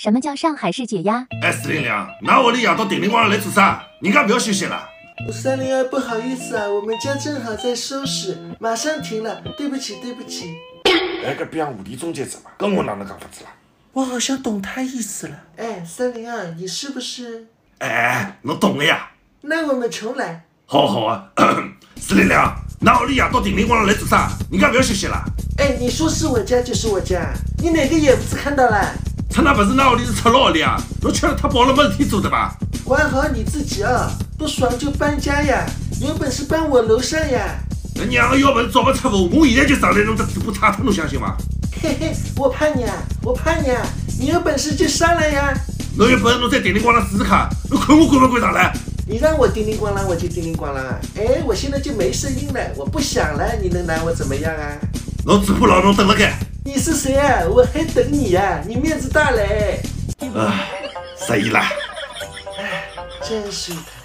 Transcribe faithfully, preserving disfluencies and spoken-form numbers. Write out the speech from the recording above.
什么叫上海市解压？ 哎，四零零，那屋里夜到叮铃咣啷来做啥？人家不要休息了。 三零二，不好意思啊，我们家正好在收拾，马上停了，对不起，对不起。 哎，搿边无理中介者嘛，跟我哪能讲法子啦？ 我好像懂他意思了。哎，三零二，你是不是？ 哎，侬懂了呀？ 那我们重来。 好好啊，四零零，那屋里夜到叮铃咣啷来做啥？人家不要休息了。 哎，你说是我家就是我家，你哪个眼子看到了？ 他那不是那屋里是赤佬屋里啊，侬吃了太饱了没事体做的吧？ 管好你自己啊，不爽就搬家呀，有本事搬我楼上呀。 那娘个要本事找不出户，我现在就上来弄只地铺拆脱，侬相信吗？ 嘿嘿，我怕你啊，我怕你啊，你有本事就上来呀。 侬有本事侬再叮铃咣啷试试看，侬看我管不管上来？ 你让我叮铃咣啷我就叮铃咣啷啊！哎，我现在就没声音了，我不响了，你能拿我怎么样啊？ 侬嘴巴老侬等了该。 你是谁啊？我还等你呀、啊！你面子大嘞！ 唉，失忆了。 唉，真是的。